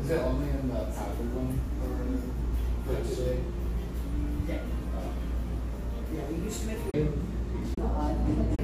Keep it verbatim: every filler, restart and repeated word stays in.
Is it only in the powder one for, for today? Yeah. Yeah, we used to make